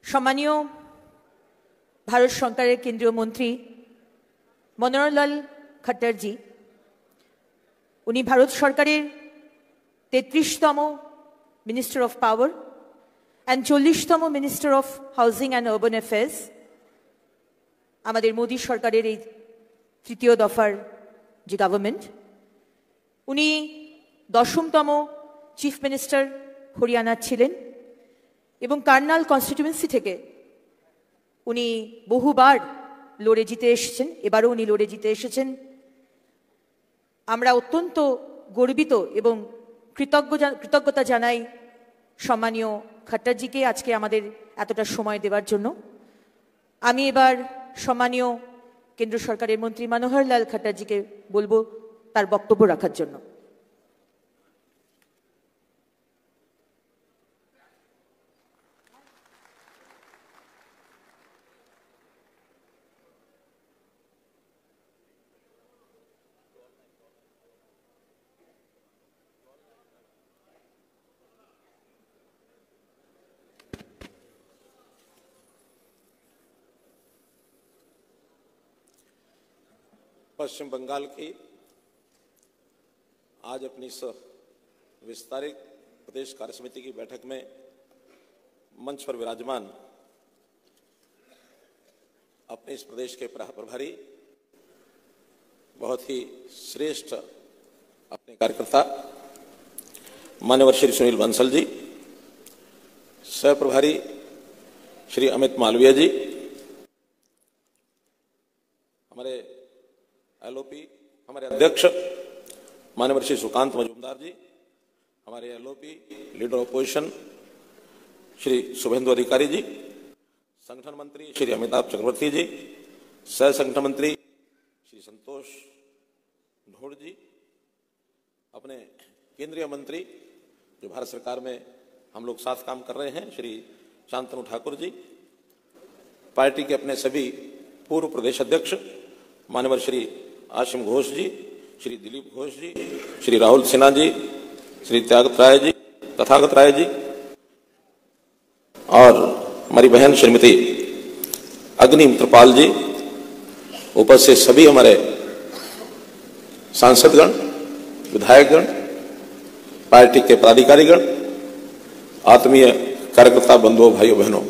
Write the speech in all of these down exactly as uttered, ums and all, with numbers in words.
সম্মানীয় ভারত সরকারের কেন্দ্রীয় মন্ত্রী মনোহরলাল খট্টরজি, উনি ভারত সরকারের তেত্রিশতম মিনিস্টার অফ পাওয়ার অ্যান্ড চল্লিশতম minister of housing and urban affairs. আমাদের মোদী সরকারের এই তৃতীয় দফার যে গভর্নমেন্ট, উনি দশমতম চিফ মিনিস্টার হরিয়ানার ছিলেন এবং কার্নাল কনস্টিটিউয়েন্সি থেকে উনি বহুবার লড়ে জিতে এসেছেন, এবারও উনি লড়ে জিতে এসেছেন। আমরা অত্যন্ত গর্বিত এবং কৃতজ্ঞ কৃতজ্ঞতা জানাই সম্মানীয় খট্টরজিকে আজকে আমাদের এতটা সময় দেওয়ার জন্য। আমি এবার সম্মানীয় কেন্দ্র সরকারের মন্ত্রী মনোহরলাল খট্টরজিকে বলবো তার বক্তব্য রাখার জন্য। पश्चिम बंगाल की आज अपनी इस विस्तारित प्रदेश कार्य समिति की बैठक में मंच पर विराजमान अपने इस प्रदेश के प्रभारी, बहुत ही श्रेष्ठ अपने कार्यकर्ता मान्यवर श्री सुनील बंसल जी, सह प्रभारी श्री अमित मालवीय जी, हमारे एलओपी हमारे अध्यक्ष माननीय श्री सुकांत मजूमदार जी, हमारे LOP leader opposition Shri Suvendu Adhikari ji, संगठन मंत्री श्री अमिताभ चक्रवर्ती जी, सह संगठन मंत्री श्री संतोष ढोड़ जी, अपने केंद्रीय मंत्री जो भारत सरकार में हम लोग साथ काम कर रहे हैं श्री शांतनु ठाकुर जी, पार्टी के अपने सभी पूर्व प्रदेश अध्यक्ष माननीय श्री आशिम घोष जी, श्री दिलीप घोष जी, श्री राहुल सिन्हा जी, श्री त्यागत राय जी, तथागत राय जी, और हमारी बहन श्रीमती अग्नि मित्रपाल जी, उपस्थित सभी हमारे सांसदगण, विधायकगण, पार्टी के पदाधिकारीगण, आत्मीय कार्यकर्ता बंधुओं, भाइयों बहनों,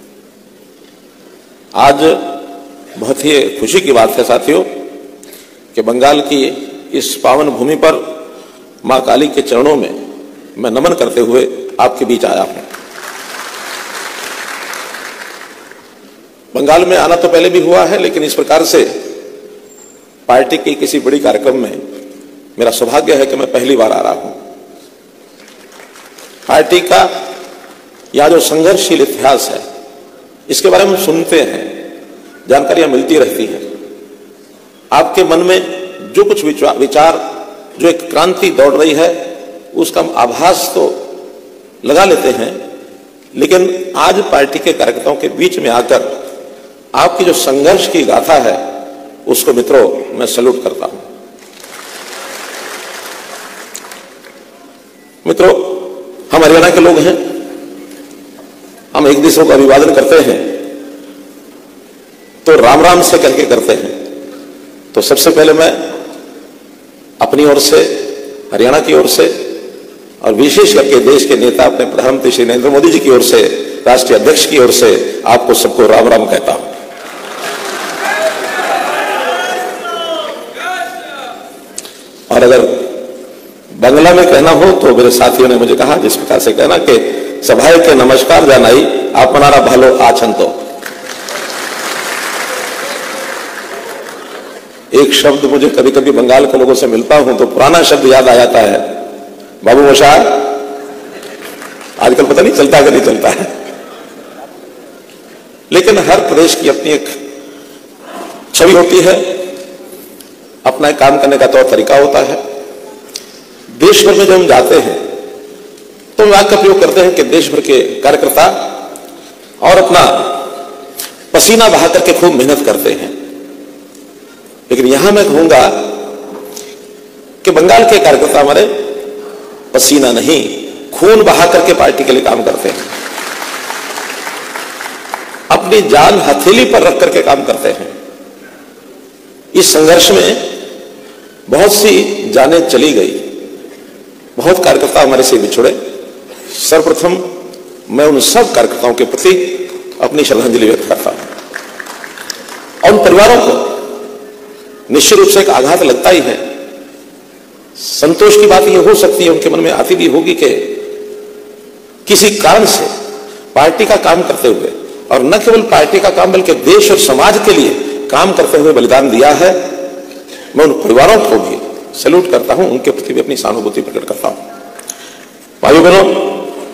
आज बहुत ही खुशी की बात है साथियों कि बंगाल की इस पावन भूमि पर मां काली के चरणों में मैं नमन करते हुए आपके बीच आया हूं। बंगाल में आना तो पहले भी हुआ है, लेकिन इस प्रकार से पार्टी के किसी बड़ी कार्यक्रम में मेरा सौभाग्य है कि मैं पहली बार आ रहा हूं। पार्टी का यह जो संघर्षशील इतिहास है, इसके बारे में सुनते हैं, जानकारियां मिलती रहती हैं। आपके मन में जो कुछ विचार, जो एक क्रांति दौड़ रही है, उसका हम आभास तो लगा लेते हैं, लेकिन आज पार्टी के कार्यकर्ताओं के बीच में आकर आपकी जो संघर्ष की गाथा है, उसको मित्रों मैं सैल्यूट करता हूं। मित्रों, हम हरियाणा के लोग हैं, हम एक दूसरे को अभिवादन करते हैं तो राम राम से कह के करते हैं। तो सबसे पहले मैं अपनी ओर से, हरियाणा की ओर से, और विशेष करके देश के नेता अपने प्रधानमंत्री श्री नरेंद्र मोदी जी की ओर से, राष्ट्रीय अध्यक्ष की ओर से आपको सबको राम राम कहता हूं। और अगर बांग्ला में कहना हो तो मेरे साथियों ने मुझे कहा जिस प्रकार से कहना कि सभाए के नमस्कार जानाई आप मनारा भालो आछन। तो एक शब्द मुझे कभी कभी बंगाल के लोगों से मिलता हूं तो पुराना शब्द याद आ जाता है, बाबू मोशार। आजकल पता नहीं चलता कि नहीं चलता है, लेकिन हर प्रदेश की अपनी एक छवि होती है, अपना एक काम करने का तौर तरीका होता है। देश भर में जब हम जाते हैं तो हम वाक्य का प्रयोग करते हैं कि देश भर के कार्यकर्ता और अपना पसीना बहा करके खूब मेहनत करते हैं, लेकिन यहां मैं कहूंगा कि बंगाल के कार्यकर्ता हमारे पसीना नहीं, खून बहा करके पार्टी के लिए काम करते हैं। अपनी जान हथेली पर रख करके काम करते हैं। इस संघर्ष में बहुत सी जानें चली गई, बहुत कार्यकर्ता हमारे से बिछुड़े। सर्वप्रथम मैं उन सब कार्यकर्ताओं के प्रति अपनी श्रद्धांजलि व्यक्त करता हूं और उन परिवारों को निश्चित रूप से एक आघात लगता ही है। संतोष की बात यह हो सकती है, उनके मन में आती भी होगी कि किसी कारण से पार्टी का काम करते हुए, और न केवल पार्टी का काम बल्कि देश और समाज के लिए काम करते हुए बलिदान दिया है। मैं उन परिवारों को भी सैल्यूट करता हूं, उनके प्रति भी अपनी सहानुभूति प्रकट करता हूं। भाइयों बहनों,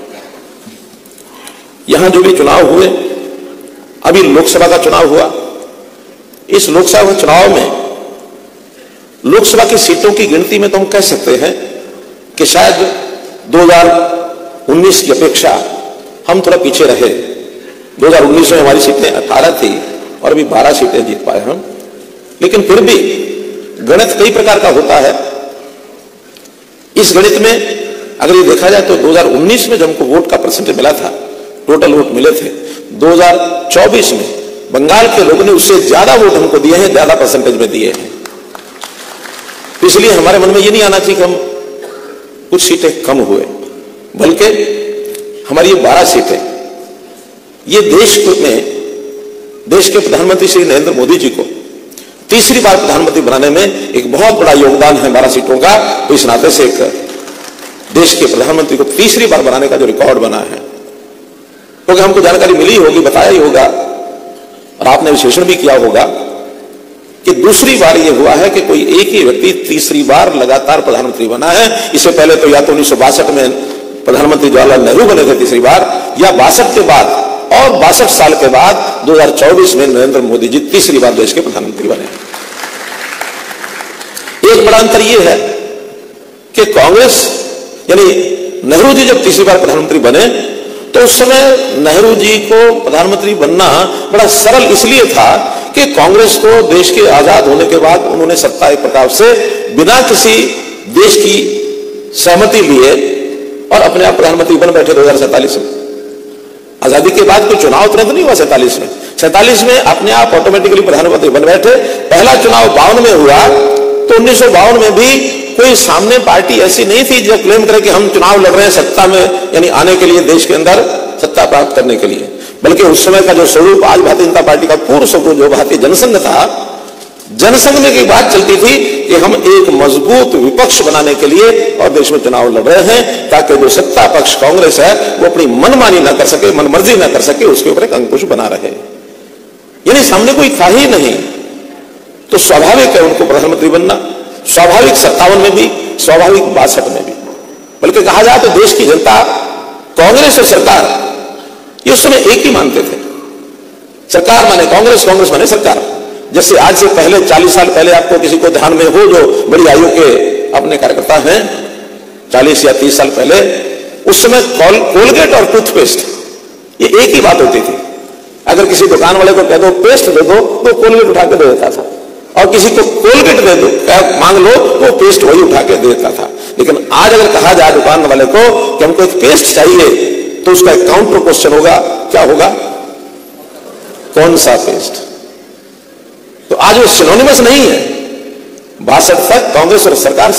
यहां जो भी चुनाव हुए, अभी लोकसभा का चुनाव हुआ, इस लोकसभा चुनाव में लोकसभा की सीटों की गिनती में तो हम कह सकते हैं कि शायद दो हज़ार उन्नीस की अपेक्षा हम थोड़ा पीछे रहे। दो हज़ार उन्नीस में हमारी सीटें अठारह थी और अभी बारह सीटें जीत पाए हम, लेकिन फिर भी गणित कई प्रकार का होता है। इस गणित में अगर ये देखा जाए तो दो हज़ार उन्नीस में जब हमको वोट का परसेंटेज मिला था, टोटल वोट मिले थे, दो हज़ार चौबीस में बंगाल के लोगों ने उससे ज्यादा वोट हमको दिए हैं, ज्यादा परसेंटेज में दिए हैं। इसलिए हमारे मन में ये नहीं आना चाहिए कि हम कुछ सीटें कम हुए, बल्कि हमारी ये बारह सीटें, ये देश में, देश के प्रधानमंत्री श्री नरेंद्र मोदी जी को तीसरी बार प्रधानमंत्री बनाने में एक बहुत बड़ा योगदान है बारह सीटों का। तो इस नाते से एक देश के प्रधानमंत्री को तीसरी बार बनाने का जो रिकॉर्ड बना है, क्योंकि हमको जानकारी मिली होगी, बताया ही होगा और आपने विश्लेषण भी किया होगा कि दूसरी बार यह हुआ है कि कोई एक ही व्यक्ति तीसरी बार लगातार प्रधानमंत्री बना है। इससे पहले तो या तो उन्नीस सौ बासठ में प्रधानमंत्री जवाहरलाल नेहरू बने थे तीसरी बार, या बासठ के बाद और बासठ साल के बाद दो हज़ार चौबीस में नरेंद्र मोदी जी तीसरी बार देश के प्रधानमंत्री बने। एक बड़ा अंतर यह है कि कांग्रेस यानी नेहरू जी जब तीसरी बार प्रधानमंत्री बने तो उस समय नेहरू जी को प्रधानमंत्री बनना बड़ा सरल इसलिए था कि कांग्रेस को देश के आजाद होने के बाद उन्होंने सत्ता एक प्रकार से बिना किसी देश की सहमति लिए और अपने आप प्रधानमंत्री बन बैठे दो हजार सैंतालीस में। आजादी के बाद कोई चुनाव तुरंत नहीं हुआ सैंतालीस में, सैंतालीस में अपने आप ऑटोमेटिकली प्रधानमंत्री बन बैठे। पहला चुनाव बावन में हुआ तो उन्नीस सौ बावन में भी कोई सामने पार्टी ऐसी नहीं थी जो क्लेम करे कि हम चुनाव लड़ रहे हैं सत्ता में, यानी आने के लिए, देश के अंदर सत्ता प्राप्त करने के लिए। बल्कि उस समय का जो स्वरूप, आज भारतीय जनता पार्टी का पूर्व स्वरूप जो भारतीय जनसंघ था, जनसंघ में एक बात चलती थी कि हम एक मजबूत विपक्ष बनाने के लिए और देश में चुनाव लड़ रहे हैं ताकि जो सत्ता पक्ष कांग्रेस है वो अपनी मनमानी ना कर सके, मनमर्जी ना कर सके, उसके ऊपर एक अंकुश बना रहे। यानी सामने कोई था ही नहीं, तो स्वाभाविक है उनको प्रधानमंत्री बनना, स्वाभाविक सत्तावन में भी, स्वाभाविक बासठ में भी। बल्कि कहा जाए तो देश की जनता कांग्रेस और सरकार ये उस समय एक ही मानते थे। सरकार माने कांग्रेस, कांग्रेस माने सरकार। जैसे आज से पहले चालीस साल पहले आपको किसी को ध्यान में हो जो बड़ी आयु के अपने कार्यकर्ता हैं, चालीस या तीस साल पहले, उस समय कॉल कोलगेट और टूथपेस्ट ये एक ही बात होती थी। अगर किसी दुकान वाले को कह दो पेस्ट दे दो तो कोलगेट उठा के दे देता था, और किसी को कोलगेट दे दो मांग लो तो पेस्ट वही उठा के दे देता था। लेकिन आज अगर कहा जाए दुकान वाले को कि हमको एक पेस्ट चाहिए तो उसका एक काउंटर क्वेश्चन होगा, क्या होगा? कौन सा पेस्ट? तो आज वो सिनोनिमस नहीं है। बासठ तक कांग्रेस और सरकार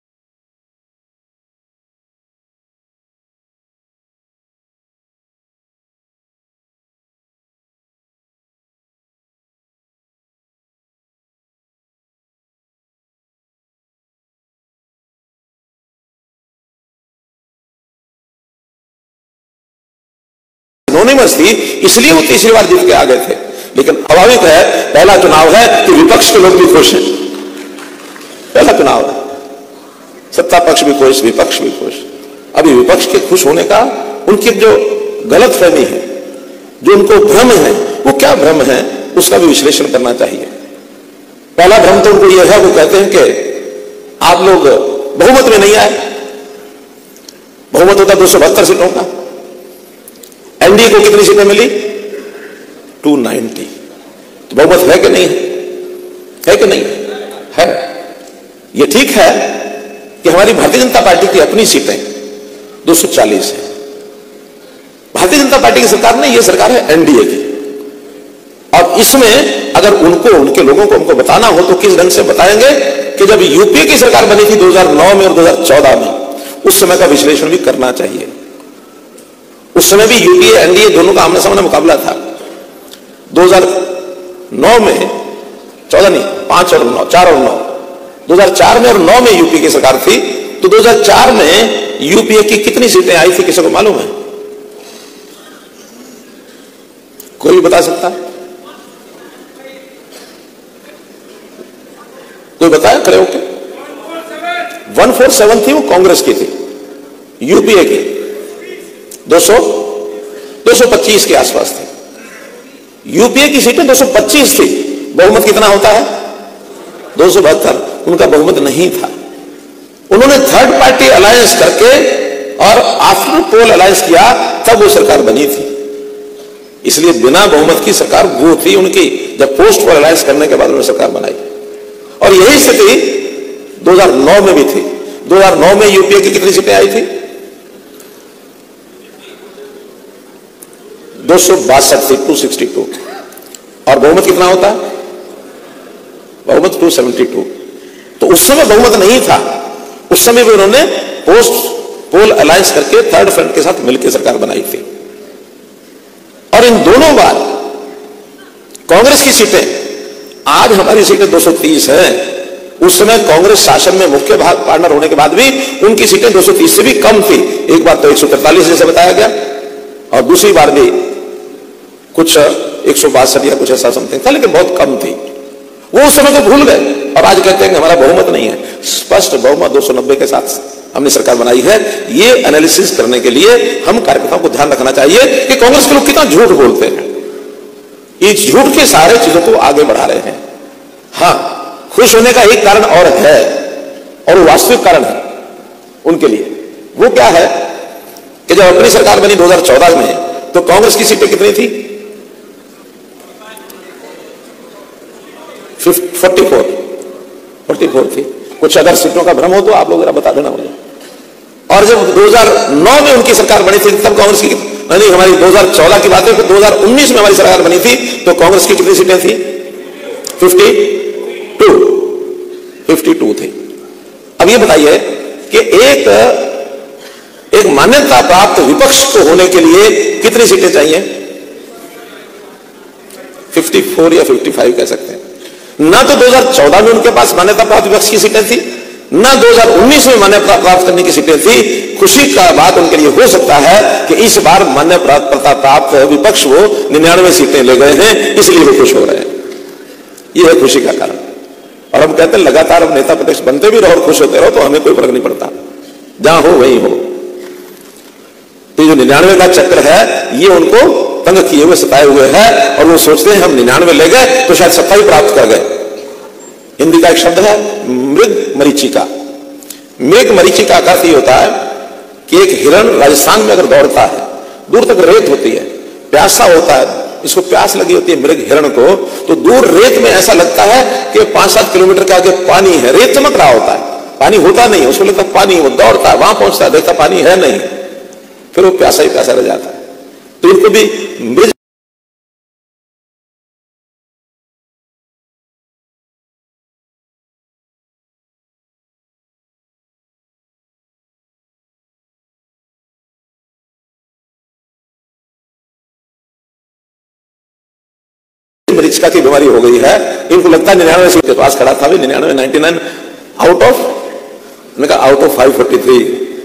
सिनोनिमस थी, इसलिए वो तीसरी बार जीत के आ गए थे। लेकिन स्वाभाविक है, पहला चुनाव है कि विपक्ष के लोग भी खुश हैं। पहला चुनाव है, सत्ता पक्ष भी खुश, विपक्ष भी खुश। अभी विपक्ष के खुश होने का उनकी जो गलत फहमी है, जो उनको भ्रम है, वो क्या भ्रम है उसका भी विश्लेषण करना चाहिए। पहला भ्रम तो उनको यह है, वो कहते हैं कि आप लोग बहुमत में नहीं आए। बहुमत होता दो सौ बहत्तर सीटों का, एनडीए को कितनी सीटें मिली? दो सौ नब्बे। तो बहुमत है कि नहीं है? है कि नहीं है? यह ठीक है कि हमारी भारतीय जनता पार्टी की अपनी सीटें दो सौ चालीस है। भारतीय जनता पार्टी की सरकार नहीं, यह सरकार है एनडीए की। इसमें अगर उनको, उनके लोगों को हमको बताना हो तो किस ढंग से बताएंगे कि जब यूपीए की सरकार बनी थी दो हज़ार नौ में और दो हज़ार चौदह में, उस समय का विश्लेषण भी करना चाहिए। उस समय भी यूपीए एनडीए दोनों का आमने सामने मुकाबला था। दो हज़ार नौ में, चौदह नहीं, पांच और नौ, चार और नौ, दो हज़ार चार में और नौ में यूपीए की सरकार थी। तो दो हज़ार चार में यूपीए की कितनी सीटें आई थी, किसी को मालूम है? कोई बता सकता है? कोई बताया खड़े होके? वन फोर सेवन थी, वो कांग्रेस की थी। यूपीए की दो सौ दो सौ पच्चीस के आसपास थी। यूपीए की सीटें दो सौ पच्चीस थी। बहुमत कितना होता है? दो सौ बहत्तर। उनका बहुमत नहीं था। उन्होंने थर्ड पार्टी अलायंस करके और आफ्टर पोल अलायंस किया, तब वो सरकार बनी थी। इसलिए बिना बहुमत की सरकार वो थी उनकी, जब पोस्ट पोल अलायंस करने के बाद उन्होंने सरकार बनाई। और यही स्थिति दो हज़ार नौ में भी थी। दो हज़ार नौ में यूपीए की कितनी सीटें आई थी? दो सौ बासठ थी, दो सौ बासठ। और बहुमत कितना होता है? बहुमत दो सौ बहत्तर। तो उस समय बहुमत नहीं था। उस समय भी उन्होंने पोस्ट पोल अलायंस करके थर्ड फ्रंट के साथ मिलकर सरकार बनाई थी। और इन दोनों बार कांग्रेस की सीटें, आज हमारी सीटें दो सौ तीस है। उस समय कांग्रेस शासन में मुख्य भाग पार्टनर होने के बाद भी उनकी सीटें दो सौ तीस से भी कम थी। एक बार तो एक सौ तैंतालीस जैसे बताया गया, और दूसरी बार भी कुछ एक सौ बासठ या कुछ ऐसा समथिंग था, लेकिन बहुत कम थी। वो उस समय तो भूल गए और आज कहते हैं कि हमारा बहुमत नहीं है। स्पष्ट बहुमत दो सौ नब्बे के साथ हमने सरकार बनाई है। ये एनालिसिस करने के लिए हम कार्यकर्ताओं को ध्यान रखना चाहिए कि कांग्रेस के लोग कितना झूठ बोलते हैं। ये झूठ के सारे चीजों को आगे बढ़ा रहे हैं। हाँ, खुश होने का एक कारण और है, और वो वास्तविक कारण है उनके लिए। वो क्या है कि जब अपनी सरकार बनी दो हज़ार चौदह में, तो कांग्रेस की सीटें कितनी थी? चौवालीस चौवालीस थी। कुछ अगर सीटों का भ्रम हो तो आप लोग जरा बता देना मुझे। और जब दो हज़ार नौ में उनकी सरकार बनी थी, तब कांग्रेस की, नहीं हमारी दो हज़ार चौदह की बात है, दो हज़ार उन्नीस में हमारी सरकार बनी थी, तो कांग्रेस की कितनी सीटें थी? बावन बावन थी। अब ये बताइए कि एक एक मान्यता प्राप्त विपक्ष को होने के लिए कितनी सीटें चाहिए? चौवन या पचपन कह सकते हैं। ना तो दो हज़ार चौदह में उनके पास मान्यता प्राप्त विपक्ष की सीटें थी, ना दो हज़ार उन्नीस में मान्यता प्राप्त करने की सीटें थी। खुशी का बात उनके लिए हो सकता है कि इस बार मान्यता प्राप्त विपक्ष वो निन्यानवे सीटें ले गए हैं, इसलिए वो खुश हो रहे हैं। यह है खुशी का कारण। और हम कहते हैं लगातार हम नेता प्रतिपक्ष बनते भी रहो और खुश होते रहो, तो हमें कोई फर्क नहीं पड़ता, जहां हो वहीं हो। तो जो निन्यानवे का चक्र है, ये उनको तंग किए हुए, सताए हुए है, और वो सोचते हैं हम निन्यानवे ले गए तो शायद सत्ता ही प्राप्त कर गए। हिंदी का एक शब्द है मृग मरीचिका। मृग मरीचिका का अर्थ ये होता है कि एक हिरण राजस्थान में अगर दौड़ता है, दूर तक रेत होती है, प्यासा होता है, इसको प्यास लगी होती है मृग हिरण को, तो दूर रेत में ऐसा लगता है कि पांच सात किलोमीटर के आगे पानी है, रेत चमक रहा होता है, पानी होता नहीं है, उसको लगता पानी, वो दौड़ता है, वहां पहुंचता है, देखता पानी है नहीं, फिर वो प्यासा ही प्यासा रह जाता है। तो इनको भी मृग मरीचिका की बीमारी हो गई है। इनको लगता है निन्यानवे सीट के पास खड़ा था, भी निन्यानवे नाइन्टी नाइन आउट ऑफ, मैंने कहा out of five forty three.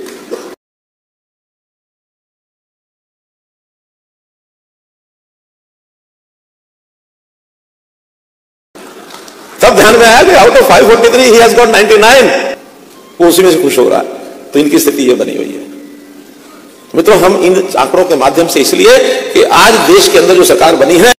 तब ध्यान में आया कि out of five forty three ही हैज गॉट नाइन्टी नाइन। वो उसी में से खुश हो रहा है। तो इनकी स्थिति ये बनी हुई है। मित्रों, हम इन आंकड़ों के माध्यम से, इसलिए कि आज देश के अंदर जो सरकार बनी है,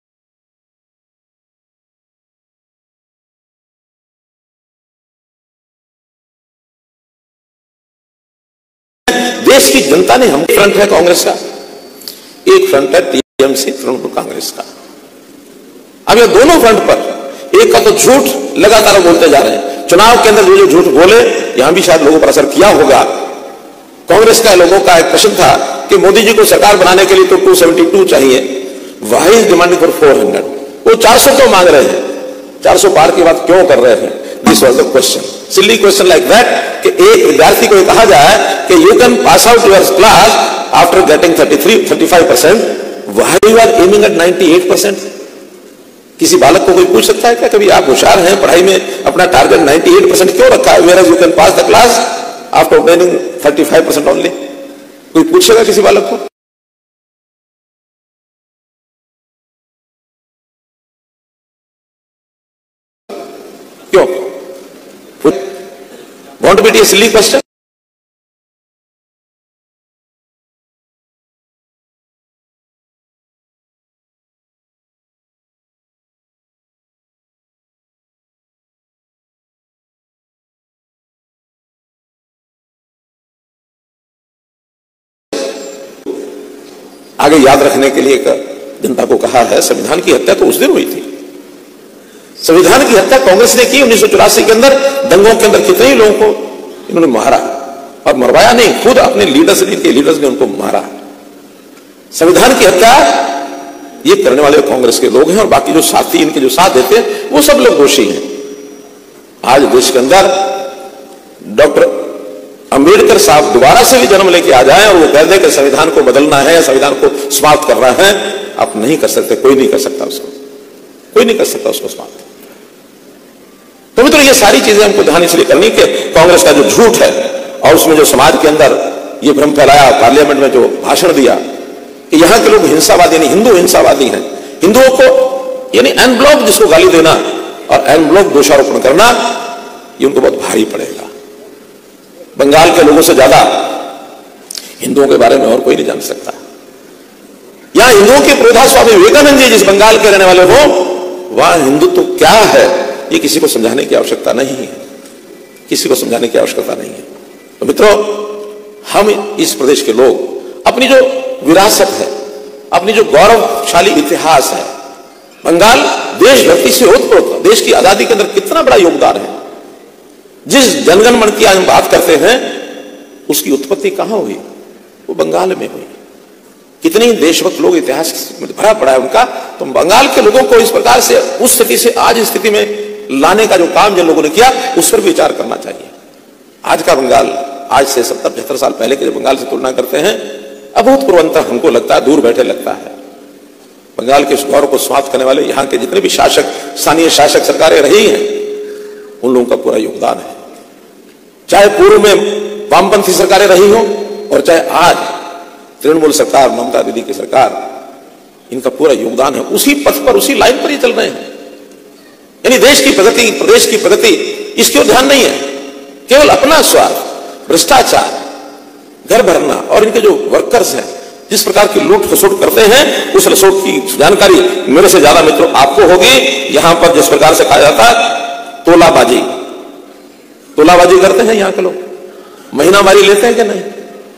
देश की जनता ने, हम फ्रंट है कांग्रेस का, एक फ्रंट है टीएमसी, तृणमूल कांग्रेस का। अब ये दोनों फ्रंट पर एक का तो झूठ लगातार बोलते जा रहे हैं। चुनाव के अंदर जो जो झूठ बोले, यहां भी शायद लोगों पर असर किया होगा। कांग्रेस का लोगों का एक प्रश्न था कि मोदी जी को सरकार बनाने के लिए तो दो सौ बहत्तर चाहिए, वाई इज डिमांडिंग फॉर चार सौ। वो चार सौ क्यों मांग रहे हैं, चार सौ पार की बात क्यों कर रहे हैं? This was the question, silly question like that कि एक विद्यार्थी को कहा जाए कि you can pass out your class after getting thirty three thirty five percent, why you are aiming at ninety eight percent? किसी बालक को कोई पूछ सकता है क्या कभी, आप होशियार हैं पढ़ाई में, अपना टारगेट अट्ठानवे परसेंट क्यों रखा है, where you can pass the class after obtaining पैंतीस परसेंट ओनली? कोई पूछेगा किसी बालक को? क्यों? Want to be a silly question? आगे याद रखने के लिए जनता को कहा है, संविधान की हत्या तो उस दिन हुई थी। संविधान की हत्या कांग्रेस ने की उन्नीस सौ चौरासी के अंदर, दंगों के अंदर कितने ही लोगों को इन्होंने मारा, और मरवाया नहीं, खुद अपने लीडर्स ने, इनके लीडर्स ने उनको मारा। संविधान की हत्या ये करने वाले कांग्रेस के लोग हैं, और बाकी जो साथी इनके जो साथ देते हैं वो सब लोग दोषी हैं। आज देश के अंदर डॉक्टर अंबेडकर साहब दोबारा से भी जन्म लेके आ जाएं और वो कह दें कि संविधान को बदलना है, संविधान को समाप्त करना है, आप नहीं कर सकते, कोई नहीं कर सकता उसको, कोई नहीं कर सकता उसको समाप्त। तो मित्रों ये सारी चीजें हमको ध्यान इसलिए करनी कि कांग्रेस का जो झूठ है और उसमें जो समाज के अंदर ये भ्रम फैलाया, पार्लियामेंट में जो भाषण दिया कि यहां के लोग हिंसावादी नहीं, हिंदू हिंसावादी हैं, हिंदुओं को यानी एन ब्लॉक जिसको गाली देना और एन ब्लॉक दोषारोपण करना, ये उनको बहुत भारी पड़ेगा। बंगाल के लोगों से ज्यादा हिंदुओं के बारे में और कोई नहीं जान सकता। यहां हिंदुओं के प्रोधा स्वामी विवेकानंद जी जिस बंगाल के रहने वाले हो, वहां हिंदुत्व तो क्या है ये किसी को समझाने की आवश्यकता नहीं है, किसी को समझाने की आवश्यकता नहीं है। तो मित्रों, हम इस प्रदेश के लोग अपनी जो विरासत है, अपनी जो गौरवशाली इतिहास है, बंगाल देशभक्ति से ओतप्रोत, देश की आजादी के अंदर कितना बड़ा योगदान है। जिस जनगण मन की आज हम बात करते हैं उसकी उत्पत्ति कहां हुई? वो बंगाल में हुई। कितने देशभक्त लोग इतिहास में भरा पड़ा है उनका। तो बंगाल के लोगों को इस प्रकार से उस स्थिति से आज इस स्थिति में लाने का जो काम जिन लोगों ने किया उस पर विचार करना चाहिए। आज का बंगाल आज से सत्तर पचहत्तर साल पहले के बंगाल से तुलना करते हैं, अभूतपूर्व अंतर हमको लगता है, दूर बैठे लगता है। बंगाल के इस गौरव को समाप्त करने वाले यहाँ के जितने भी शासक, स्थानीय शासक सरकारें रही हैं, उन लोगों का पूरा योगदान है। चाहे पूर्व में वामपंथी सरकारें रही हो और चाहे आज तृणमूल सरकार, ममता दीदी की सरकार, इनका पूरा योगदान है। उसी पथ पर, उसी लाइन पर ये चल रहे हैं। यानी देश की प्रगति, प्रदेश की प्रगति, इसकी ओर ध्यान नहीं है, केवल अपना स्वार्थ, भ्रष्टाचार, घर भरना, और इनके जो वर्कर्स हैं जिस प्रकार की लूट खसोट करते हैं, उस रसोट की जानकारी मेरे से ज्यादा मित्रों आपको होगी। यहां पर जिस प्रकार से कहा जाता है तोलाबाजी, तोलाबाजी करते हैं यहाँ के लोग, महीनावारी लेते हैं कि नहीं,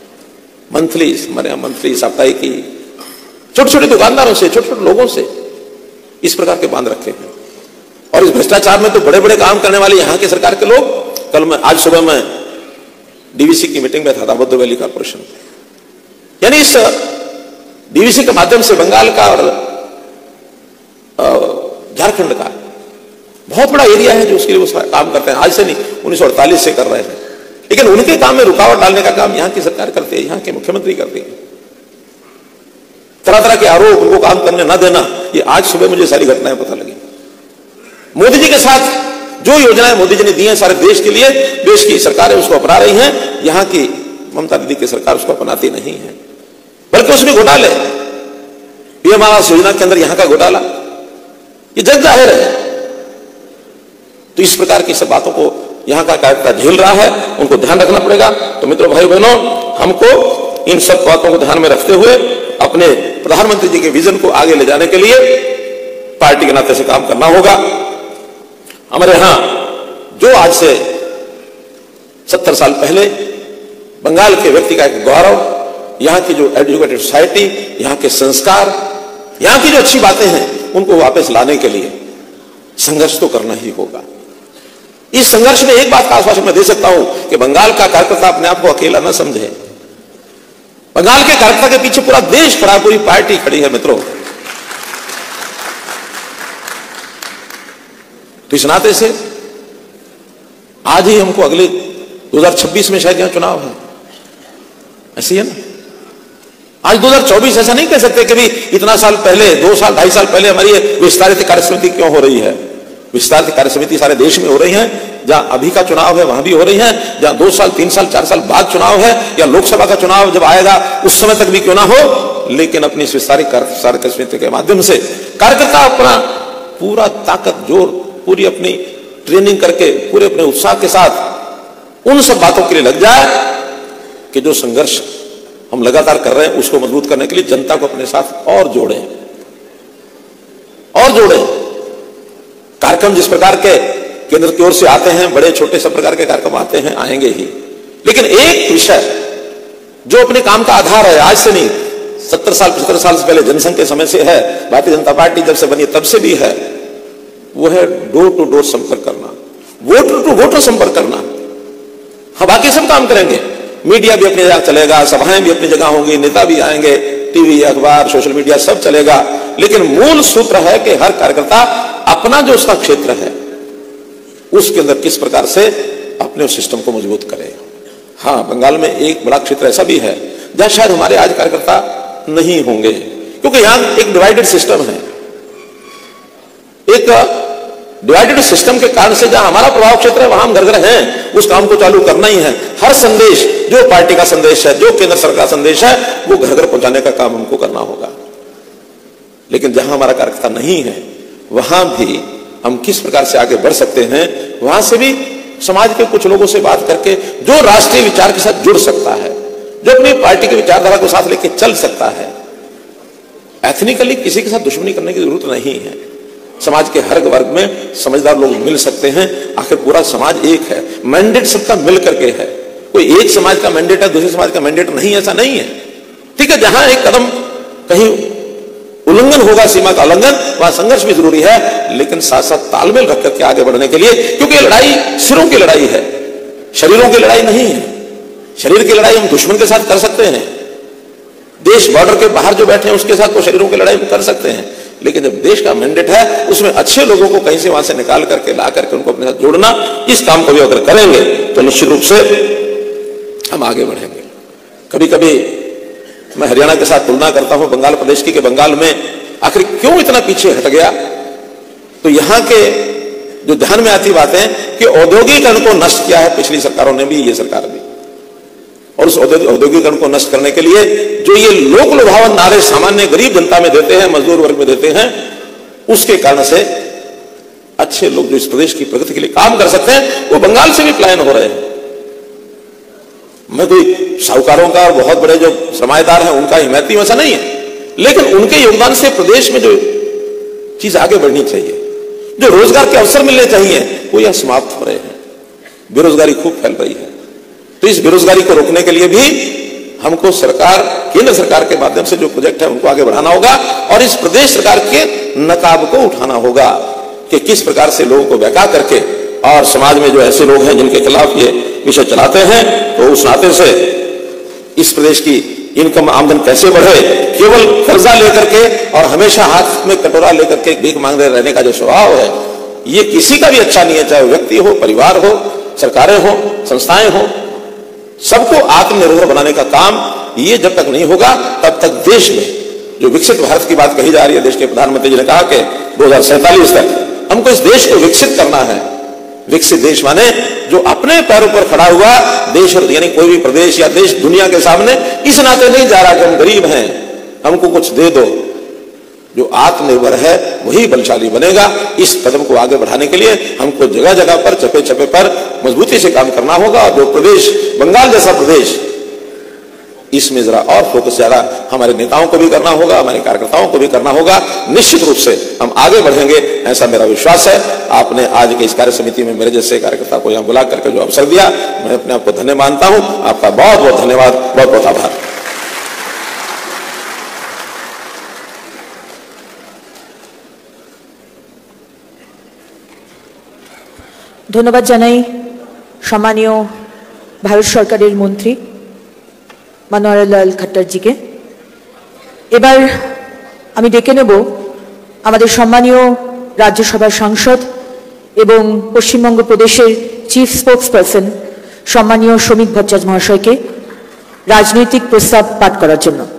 मंथली, हमारे यहां मंथली, साप्ताहिकी, छोटे छोटे दुकानदारों से, छोटे छोटे लोगों से इस प्रकार के बांध रखे हैं। और इस भ्रष्टाचार में तो बड़े बड़े काम करने वाले यहाँ की सरकार के लोग। कल मैं, आज सुबह मैं डीवीसी की मीटिंग में था, दामोदर वैली कॉर्पोरेशन, यानी इस डीवीसी के माध्यम से बंगाल का और झारखंड का बहुत बड़ा एरिया है जो उसके लिए वो काम करते हैं। आज से नहीं, उन्नीस सौ अड़तालीस से कर रहे हैं, लेकिन उनके काम में रुकावट डालने का काम यहाँ की सरकार करती है, यहाँ के मुख्यमंत्री करते हैं। तरह तरह के आरोप, उनको काम करने न देना, ये आज सुबह मुझे सारी घटनाएं पता लगी। मोदी जी के साथ जो योजनाएं मोदी जी ने दी हैं सारे देश के लिए, देश की सरकारें उसको अपना रही हैं, यहाँ की ममता दीदी की सरकार उसको अपनाती नहीं है, बल्कि उसमें घोटाले, पीएम आवास योजना के अंदर यहाँ का घोटाला ये जग जाहिर है। तो इस प्रकार की सब बातों को यहाँ का कार्यकर्ता झेल रहा है, उनको ध्यान रखना पड़ेगा। तो मित्रों, भाई बहनों, हमको इन सब बातों को ध्यान में रखते हुए अपने प्रधानमंत्री जी के विजन को आगे ले जाने के लिए पार्टी के नाते से काम करना होगा। हमारे यहां जो आज से सत्तर साल पहले बंगाल के व्यक्ति का एक गौरव, यहाँ की जो एजुकेटेड सोसाइटी, यहाँ के संस्कार, यहाँ की जो अच्छी बातें हैं, उनको वापस लाने के लिए संघर्ष तो करना ही होगा। इस संघर्ष में एक बात का आश्वासन मैं दे सकता हूं कि बंगाल का कार्यकर्ता अपने आप को अकेला न समझे। बंगाल के कार्यकर्ता के पीछे पूरा देश खड़ा, पूरी पार्टी खड़ी है। मित्रों, तो इस नाते से आज ही हमको अगले दो हज़ार छब्बीस में शायद यहां चुनाव है, ऐसी है ना। आज दो हज़ार चौबीस ऐसा नहीं कह सकते कि भी इतना साल पहले, दो साल ढाई साल पहले हमारी विस्तारित कार्य समिति क्यों हो रही है। विस्तारित कार्य समिति सारे देश में हो रही है, जहां अभी का चुनाव है वहां भी हो रही है, जहां दो साल तीन साल चार साल बाद चुनाव है या लोकसभा का चुनाव जब आएगा उस समय तक भी क्यों ना हो, लेकिन अपनी विस्तारित कार्य समिति के माध्यम से कार्यकर्ता अपना पूरा ताकत जोर, पूरी अपनी ट्रेनिंग करके, पूरे अपने उत्साह के साथ उन सब बातों के लिए लग जाए कि जो संघर्ष हम लगातार कर रहे हैं उसको मजबूत करने के लिए जनता को अपने साथ और जोड़े और जोड़े। कार्यक्रम जिस प्रकार के केंद्र की ओर से आते हैं, बड़े छोटे सब प्रकार के कार्यक्रम आते हैं, आएंगे ही, लेकिन एक विषय जो अपने काम का आधार है, आज से नहीं, सत्तर साल पचहत्तर साल से पहले जनसंघ के समय से है, भारतीय जनता पार्टी जब से बनी तब से भी है, वो है डोर टू डोर संपर्क करना, वोटर टू वोटर संपर्क करना। हम बाकी सब काम करेंगे, मीडिया भी अपनी जगह चलेगा, सभाएं भी अपनी जगह होंगी, नेता भी आएंगे, टीवी, अखबार, सोशल मीडिया सब चलेगा, लेकिन मूल सूत्र है कि हर कार्यकर्ता अपना जो उसका क्षेत्र है उसके अंदर किस प्रकार से अपने उस सिस्टम को मजबूत करे। हाँ, बंगाल में एक बड़ा क्षेत्र ऐसा भी है जहां शायद हमारे आज कार्यकर्ता नहीं होंगे, क्योंकि यहां एक डिवाइडेड सिस्टम है। एक डिवाइडेड सिस्टम के कारण से जहां हमारा प्रभाव क्षेत्र है वहां हम घर घर हैं, उस काम को चालू करना ही है। हर संदेश जो पार्टी का संदेश है, जो केंद्र सरकार का संदेश है, वो घर घर पहुंचाने का काम हमको करना होगा। लेकिन जहां हमारा कार्यकर्ता नहीं है वहां भी हम किस प्रकार से आगे बढ़ सकते हैं, वहां से भी समाज के कुछ लोगों से बात करके जो राष्ट्रीय विचार के साथ जुड़ सकता है, जो अपनी पार्टी की विचारधारा को साथ लेके चल सकता है। एथनिकली किसी के साथ दुश्मनी करने की जरूरत नहीं है। समाज के हर वर्ग में समझदार लोग मिल सकते हैं, आखिर पूरा समाज एक है, मैंडेट सबका मिल करके है। कोई एक समाज का मैंडेट है, दूसरे समाज का मैंडेट नहीं, ऐसा नहीं है। ठीक है, जहां एक कदम कहीं उल्लंघन होगा, सीमा का उल्लंघन, वहां संघर्ष भी जरूरी है, लेकिन साथ साथ तालमेल रख करके आगे बढ़ने के लिए, क्योंकि ये लड़ाई सिरों की लड़ाई है, शरीरों की लड़ाई नहीं है। शरीर की लड़ाई हम दुश्मन के साथ कर सकते हैं, देश बॉर्डर के बाहर जो बैठे हैं उसके साथ तो शरीरों की लड़ाई कर सकते हैं, लेकिन जब देश का मैंडेट है उसमें अच्छे लोगों को कहीं से वहां से निकाल करके ला करके उनको अपने साथ जोड़ना, इस काम को भी अगर करेंगे तो निश्चित रूप से हम आगे बढ़ेंगे। कभी कभी मैं हरियाणा के साथ तुलना करता हूं बंगाल प्रदेश की, कि बंगाल में आखिर क्यों इतना पीछे हट गया। तो यहां के जो ध्यान में आती बात है कि औद्योगिकरण को नष्ट किया है पिछली सरकारों ने भी, ये सरकार भी, और उस औद्योगिकरण को नष्ट करने के लिए जो ये लोक लुभावन नारे सामान्य गरीब जनता में देते हैं, मजदूर वर्ग में देते हैं, उसके कारण से अच्छे लोग जो इस प्रदेश की प्रगति के लिए काम कर सकते हैं वो बंगाल से भी पलायन हो रहे हैं। मैं कोई साहूकारों का और बहुत बड़े जो सरमाएदार हैं उनका हिमायती ऐसा नहीं है, लेकिन उनके योगदान से प्रदेश में जो चीज आगे बढ़नी चाहिए, जो रोजगार के अवसर मिलने चाहिए, वो यह समाप्त हो रहे हैं। बेरोजगारी खूब फैल रही है, तो इस बेरोजगारी को रोकने के लिए भी हमको सरकार, केंद्र सरकार के माध्यम से जो प्रोजेक्ट है उनको आगे बढ़ाना होगा, और इस प्रदेश सरकार के नकाब को उठाना होगा कि किस प्रकार से लोगों को बहका करके, और समाज में जो ऐसे लोग हैं जिनके खिलाफ ये विषय चलाते हैं, तो उस नाते से इस प्रदेश की इनकम आमदन कैसे बढ़े। केवल कर्जा लेकर के और हमेशा हाथ में कटोरा लेकर के भीख मांगते रहने का जो स्वभाव है, ये किसी का भी अच्छा नहीं है, चाहे व्यक्ति हो, परिवार हो, सरकारें हो, संस्थाएं हो, सबको आत्मनिर्भर बनाने का काम ये जब तक नहीं होगा तब तक देश में जो विकसित भारत की बात कही जा रही है, देश के प्रधानमंत्री जी ने कहा कि दो हजार सैंतालीस तक हमको इस देश को विकसित करना है। विकसित देश माने जो अपने पैरों पर खड़ा हुआ देश, और यानी कोई भी प्रदेश या देश दुनिया के सामने इस नाते नहीं जा रहा कि हम गरीब हैं, हमको कुछ दे दो। जो आत्मनिर्भर है वही बलशाली बनेगा। इस कदम को आगे बढ़ाने के लिए हमको जगह जगह पर, चपे चपे पर मजबूती से काम करना होगा। और जो प्रदेश, बंगाल जैसा प्रदेश, इसमें जरा और फोकस ज्यादा हमारे नेताओं को भी करना होगा, हमारे कार्यकर्ताओं को भी करना होगा। निश्चित रूप से हम आगे बढ़ेंगे, ऐसा मेरा विश्वास है। आपने आज के इस कार्य समिति में मेरे जैसे कार्यकर्ता को यहां बुला करके जो अवसर दिया, मैं अपने आप को धन्य मानता हूं। आपका बहुत बहुत धन्यवाद, बहुत बहुत आभार। ধন্যবাদ জানাই সম্মানীয় ভারত সরকারের মন্ত্রী মনোহরলাল খট্টারজিকে। এবার আমি ডেকে নেব আমাদের সম্মানীয় রাজ্যসভার সাংসদ এবং পশ্চিমবঙ্গ প্রদেশের চিফ স্পোক্স পারসন সম্মানীয় শ্রমিক ভট্টাচার্য মহাশয়কে রাজনৈতিক প্রস্তাব পাঠ করার জন্য।